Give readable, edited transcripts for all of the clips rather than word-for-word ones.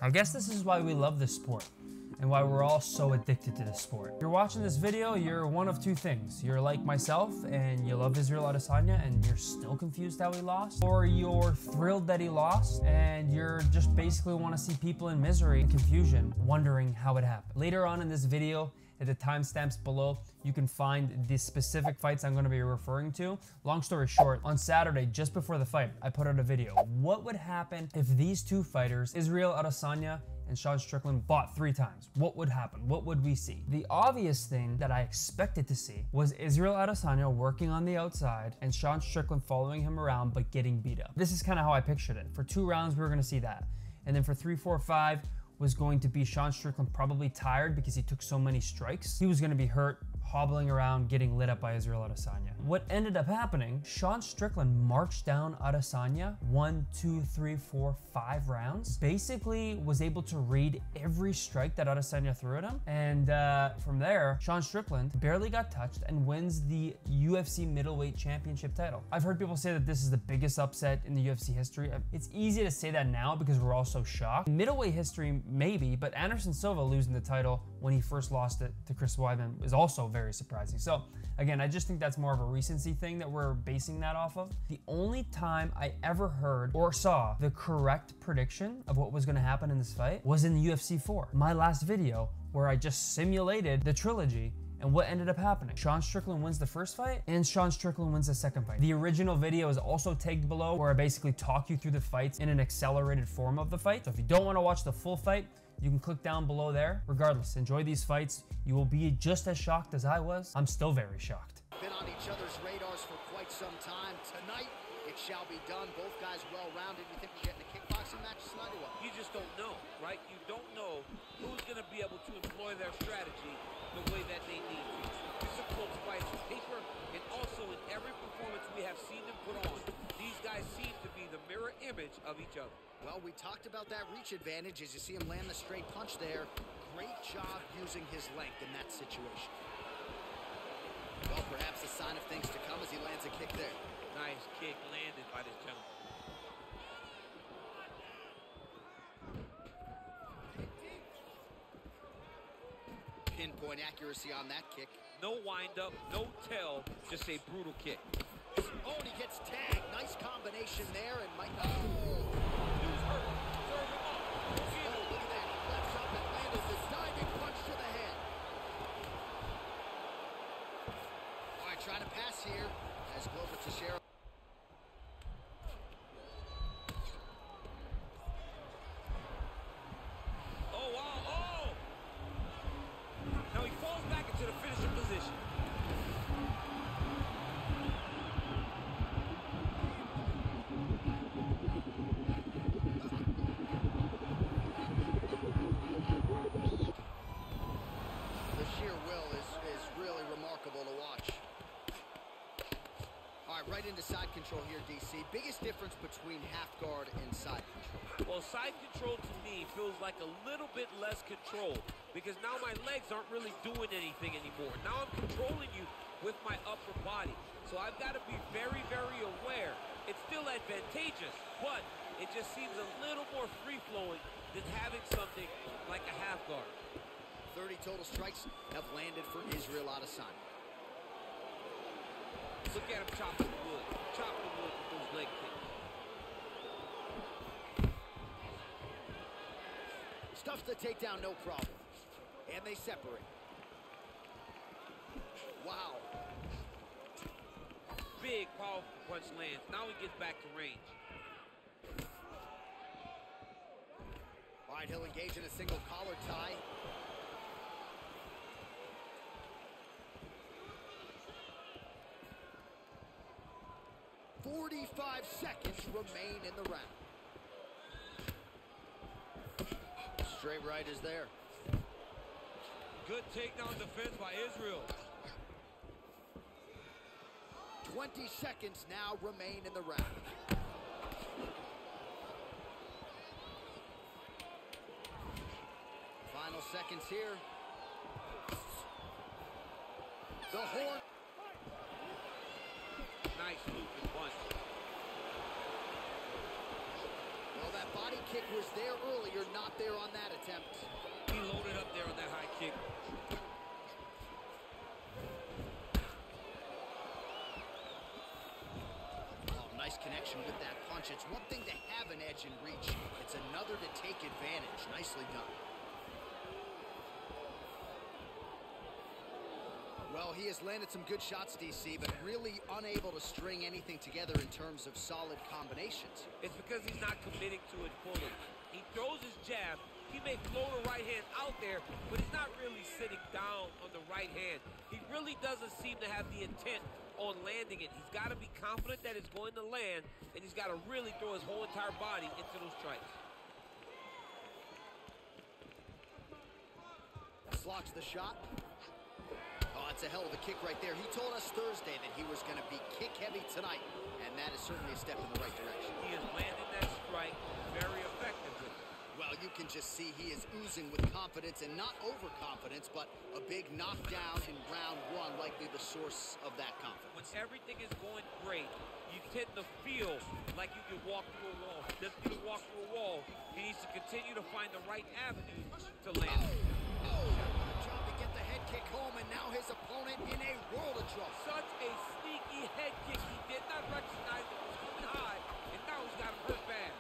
I guess this is why we love this sport and why we're all so addicted to this sport. If you're watching this video, you're one of two things. You're like myself and you love Israel Adesanya and you're still confused how he lost, or you're thrilled that he lost and you're just basically want to see people in misery and confusion wondering how it happened. Later on in this video, at the timestamps below, you can find the specific fights I'm going to be referring to. Long story short, on Saturday, just before the fight, I put out a video. What would happen if these two fighters, Israel Adesanya and Sean Strickland, fought 3 times? What would happen? What would we see? The obvious thing that I expected to see was Israel Adesanya working on the outside and Sean Strickland following him around but getting beat up. This is kind of how I pictured it. For 2 rounds, we were going to see that. And then for 3, 4, 5, was going to be Sean Strickland probably tired because he took so many strikes. He was going to be hurt, hobbling around, getting lit up by Israel Adesanya. What ended up happening, Sean Strickland marched down Adesanya 1, 2, 3, 4, 5 rounds. Basically was able to read every strike that Adesanya threw at him. And from there, Sean Strickland barely got touched and wins the UFC middleweight championship title. I've heard people say that this is the biggest upset in the UFC history. It's easy to say that now because we're all so shocked. In middleweight history, maybe, but Anderson Silva losing the title when he first lost it to Chris Weidman is also very surprising. So again, I just think that's more of a recency thing that we're basing that off of. The only time I ever heard or saw the correct prediction of what was going to happen in this fight was in the UFC 4, my last video, where I just simulated the trilogy. And what ended up happening? Sean Strickland wins the first fight and Sean Strickland wins the second fight. The original video is also tagged below where I basically talk you through the fights in an accelerated form of the fight. So if you don't want to watch the full fight, you can click down below there. Regardless, enjoy these fights. You will be just as shocked as I was. I'm still very shocked. Been on each other's radars for quite some time. Tonight, it shall be done. Both guys well-rounded. You think we're getting a kickboxing match tonight or what? You just don't know, right? You don't know who's going to be able to employ their strategy the way that they need to. Difficult fights on paper and also in every performance we have seen them put on. These guys seem to be the mirror image of each other. Well, we talked about that reach advantage as you see him land the straight punch there. Great job using his length in that situation. Well, perhaps a sign of things to come as he lands a kick there. Nice kick landed by this gentleman. Pinpoint accuracy on that kick. No wind-up, no tell, just a brutal kick. Oh, and he gets tagged. Nice combination there, and might not. Dude's hurt. Serve him up. Oh, look at that. He lets up and landed this diving punch to the head. All right, trying to pass here as Glover Teixeira. Oh, wow. Oh! Now he falls back into the finishing position. The sheer will is really remarkable to watch. All right, right into side control here, DC. Biggest difference between half guard and side control? Well, side control to me feels like a little bit less control because now my legs aren't really doing anything anymore. Now I'm controlling you with my upper body. So I've got to be very, very aware. It's still advantageous, but it just seems a little more free-flowing than having something like a half guard. 30 total strikes have landed for Israel Adesanya. Look at him chopping the wood. Chopping the wood with those leg kicks. Stuffs the takedown, no problem. And they separate. Wow. Big, powerful punch lands. Now he gets back to range. All right, he'll engage in a single collar tie. "45 seconds remain in the round." Straight right is there. Good takedown defense by Israel. 20 seconds now remain in the round. Final seconds here. The horn. Nice looping punch. Well, Well, that body kick was there earlier, not there on that attempt. He loaded up there on that high kick. Oh, nice connection with that punch. It's one thing to have an edge and reach. It's another to take advantage. Nicely done. Well, he has landed some good shots, DC, but really unable to string anything together in terms of solid combinations. It's because he's not committing to it fully. He throws his jab. He may throw the right hand out there, but he's not really sitting down on the right hand. He really doesn't seem to have the intent on landing it. He's got to be confident that it's going to land, and he's got to really throw his whole entire body into those strikes. Slocks the shot. Oh, that's a hell of a kick right there. He told us Thursday that he was going to be kick-heavy tonight, and that is certainly a step in the right direction. He is landing that strike very effectively. Well, you can just see he is oozing with confidence, and not overconfidence, but a big knockdown in round one, likely the source of that confidence. When everything is going great, you tend to feel like you can walk through a wall. He doesn't need to walk through a wall. He needs to continue to find the right avenue to land. Good job to get the head kick home, and now his opponent in a world of trouble. Such a sneaky head kick. He did not recognize it was coming high, and now he's got him hurt bad.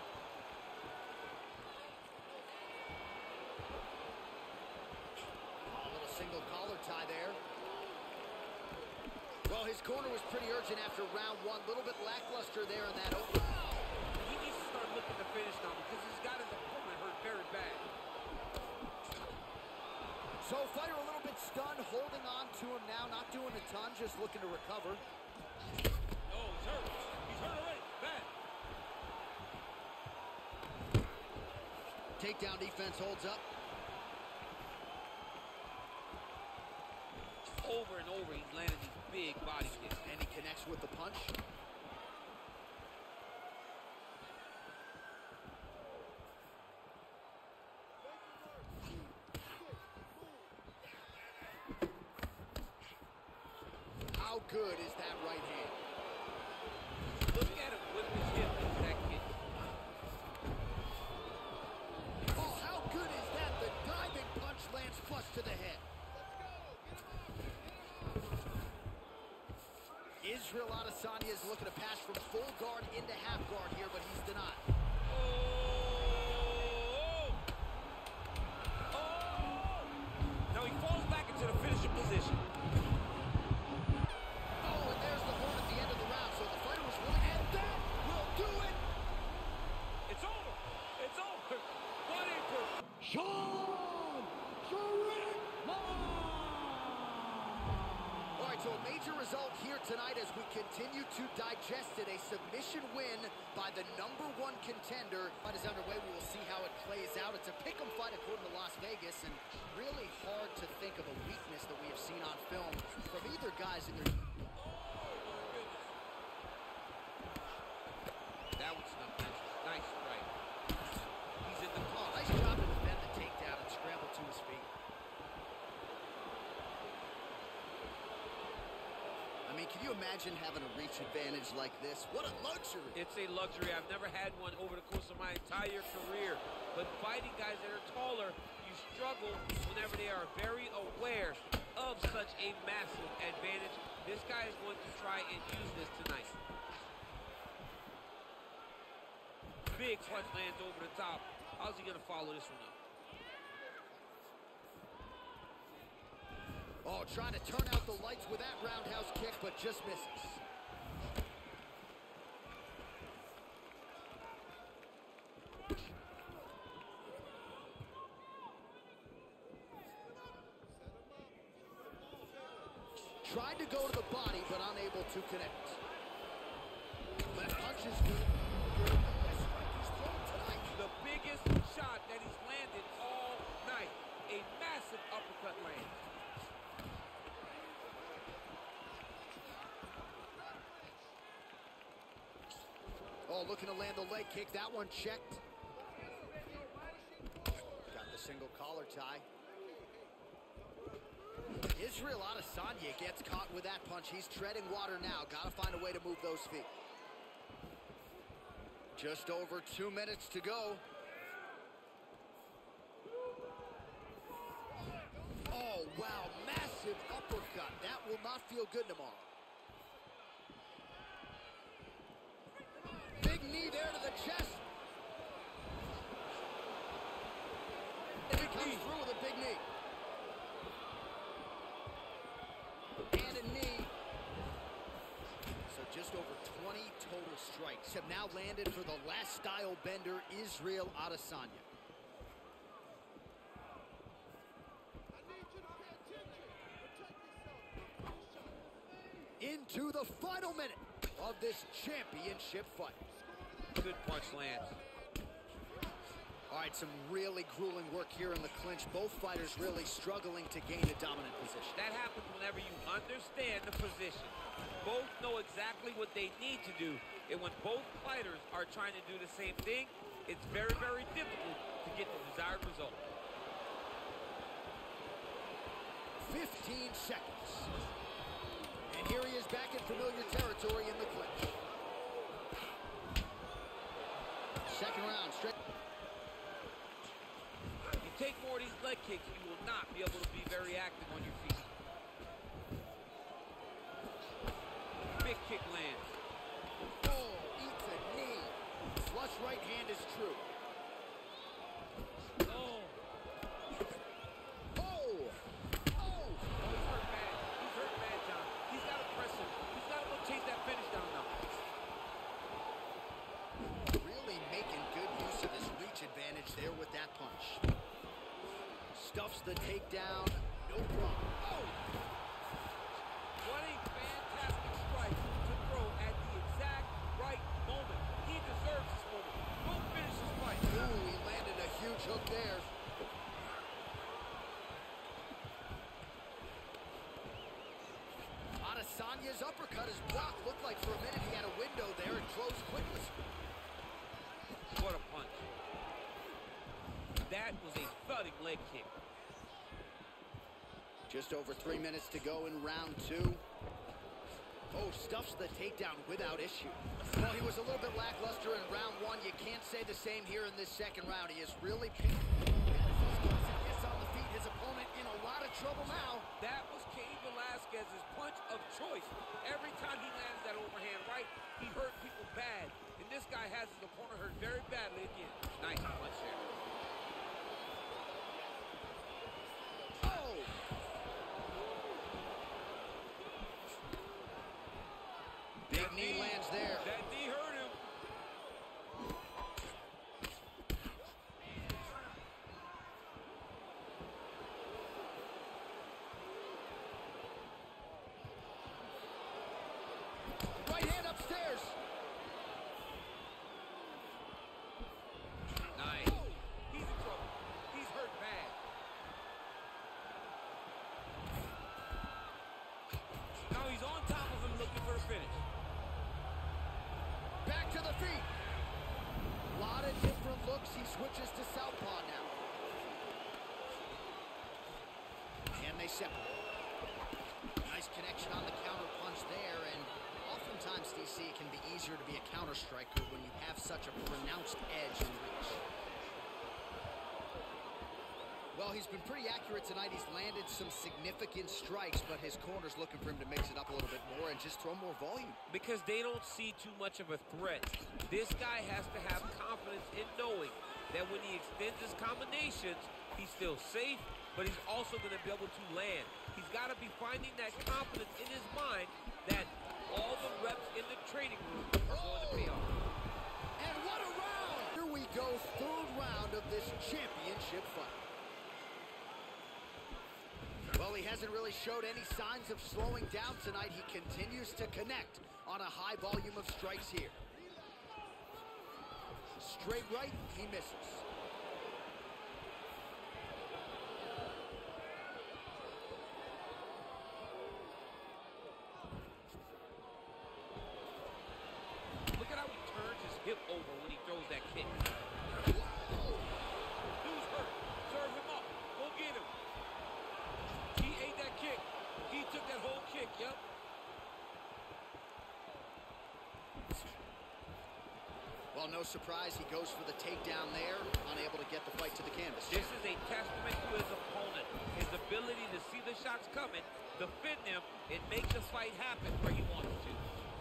A little single collar tie there. Well, his corner was pretty urgent after round one. A little bit lackluster there in that open. He needs to start looking to finish now because he's got his opponent hurt very bad. So fighter a little bit stunned, holding on to him now, not doing a ton, just looking to recover. Oh, he's hurt. He's hurt already. Bad. Takedown defense holds up. Over and over, he's landing these big body kicks. And he connects with the punch. How good is that right hand? Look at him whip his hip into that kick. Oh, how good is that? The diving punch lands flush to the head. Israel Adesanya is looking to pass from full guard into half guard here, but he's denied. Oh! Oh! Now he falls back into the finishing position. Oh, and there's the horn at the end of the round, so the fighter was really... And that will do it! It's over! It's over! What a... All right, so a major result here tonight as we continue to digest it. A submission win by the #1 contender. Fight is underway. We will see how it plays out. It's a pick'em fight according to Las Vegas, and really hard to think of a weakness that we have seen on film from either guys in their... That was nice strike. He's in the Oh, nice job to defend the takedown and scramble to his feet. I mean, can you imagine having a reach advantage like this? What a luxury. It's a luxury. I've never had one over the course of my entire career. But fighting guys that are taller, you struggle whenever they are very aware of such a massive advantage. This guy is going to try and use this tonight. Big punch lands over the top. How's he going to follow this one up? Oh, trying to turn out the lights with that roundhouse kick, but just misses. Tried to go to the body, but unable to connect. That punch is good. That's right, he's thrown tonight. The biggest shot that he's landed all night. A massive uppercut land. Oh, looking to land the leg kick. That one checked. Got the single collar tie. Israel Adesanya gets caught with that punch. He's treading water now. Got to find a way to move those feet. Just over 2 minutes to go. Oh, wow, massive uppercut. That will not feel good tomorrow. Big knee there to the chest. And he comes through with a big knee. And a knee. So just over 20 total strikes have now landed for the last style bender, Israel Adesanya. Into the final minute of this championship fight. Good punch lands. All right, some really grueling work here in the clinch. Both fighters really struggling to gain a dominant position. That happens whenever you understand the position. Both know exactly what they need to do. And when both fighters are trying to do the same thing, it's very, very difficult to get the desired result. 15 seconds. And here he is back in familiar territory in the clinch. Second round, straight. You take more of these leg kicks, you will not be able to be very active on your feet. Big kick lands. Oh, eats a knee. Flush right hand is true. Oh. Oh! Oh! Oh, he's hurt bad. He's hurt bad, John. He's got to press him. He's got to go chase that finish down now. Really making good use of his reach advantage there with that punch. Stuffs the takedown. No problem. Oh! What a fantastic strike to throw at the exact right moment. He deserves this moment. Go finish this fight. Ooh, he landed a huge hook there. Adesanya's uppercut is blocked. Looked like for a minute he had a window there. It closed quickly. What a punch. That was a thudding leg kick. Just over 3 minutes to go in round 2. Oh, stuffs the takedown without issue. Well, he was a little bit lackluster in round 1. You can't say the same here in this second round. He is really picking. Gets on the feet. His opponent in a lot of trouble now. That was Cain Velasquez's punch of choice. Every time he lands that overhand right, he hurt people bad. And this guy has his opponent hurt very badly again. Nice punch there. Oh! Big knee lands there. That knee hurt him. Right hand upstairs. Nice. He's in trouble. He's hurt bad. Now he's on top of him looking for the finish. Back to the feet. A lot of different looks. He switches to southpaw now. And they separate. Nice connection on the counter punch there. And oftentimes, DC, it can be easier to be a counter striker when you have such a pronounced edge in reach. Well, he's been pretty accurate tonight. He's landed some significant strikes, but his corner's looking for him to mix it up a little bit more and just throw more volume. Because they don't see too much of a threat. This guy has to have confidence in knowing that when he extends his combinations, he's still safe, but he's also going to be able to land. He's got to be finding that confidence in his mind that all the reps in the training room are going to pay off. And what a round! Here we go, third round of this championship fight. Well, he hasn't really showed any signs of slowing down tonight. He continues to connect on a high volume of strikes here. Straight right, he misses. Look at how he turns his hip over when he throws that kick. Whoa! Dude's hurt. Serve him up. Go get him. He ate that kick. He took that whole kick, yep. Well, no surprise, he goes for the takedown there, unable to get the fight to the canvas. This is a testament to his opponent, his ability to see the shots coming, defend them, and make the fight happen where he wants to.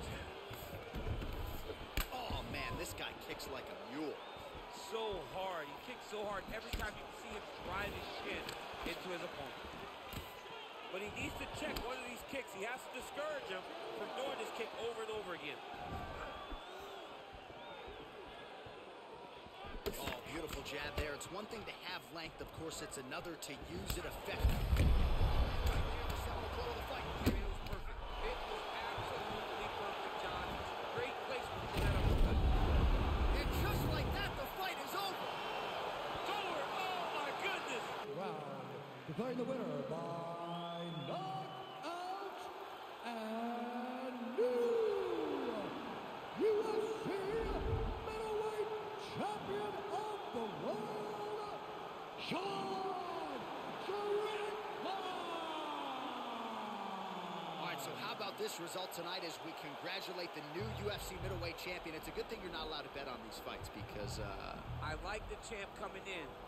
Oh, man, this guy kicks like a mule. So hard. He kicks so hard every time you can see him drive his shin into his opponent. But he needs to check one of these kicks. He has to discourage him from doing this kick over and over again. Oh, beautiful jab there. It's one thing to have length. Of course, it's another to use it effectively. It was perfect. It was absolutely perfect, John. Great placement for that uppercut. And just like that, the fight is over. It's over. Oh, my goodness. Round. Declaring the winner by knockout and new UFC middleweight champion of the world, Sean Strickland. All right, so how about this result tonight as we congratulate the new UFC middleweight champion? It's a good thing you're not allowed to bet on these fights because... I like the champ coming in.